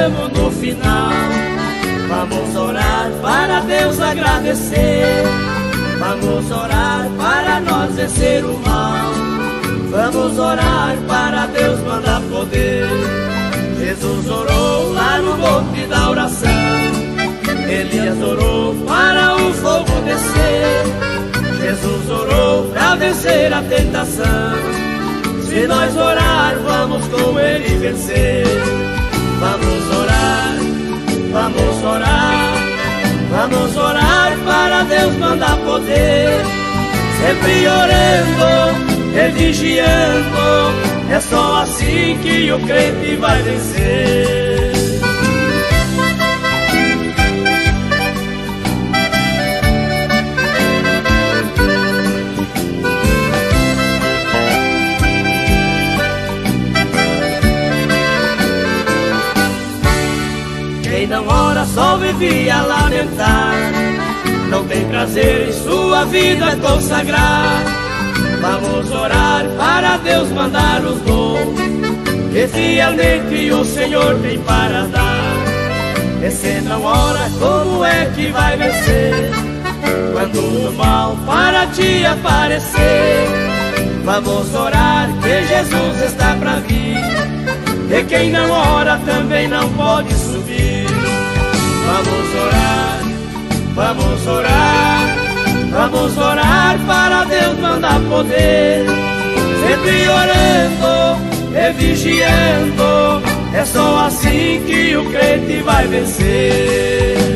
chegamos no final. Vamos orar para Deus agradecer. Vamos orar para nós vencer o mal. Vamos orar para Deus mandar poder. Jesus orou lá no monte da oração. Elias orou para o fogo descer. Jesus orou para vencer a tentação. Se nós orar, vamos com Ele vencer. Vamos orar, vamos orar. Vamos orar para Deus mandar poder. Sempre orando e vigiando. É só assim que o crente vai vencer. Quem não ora só vive a lamentar. Não tem prazer em sua vida consagrar. Vamos orar para Deus mandar os dons que fielmente o Senhor tem para dar. E se não ora, como é que vai vencer quando o mal para ti aparecer? Vamos orar que Jesus está para vir. E quem não ora também não pode subir. Vamos orar, vamos orar. Vamos orar para Deus mandar poder. Sempre orando e vigiando. É só assim que o crente vai vencer.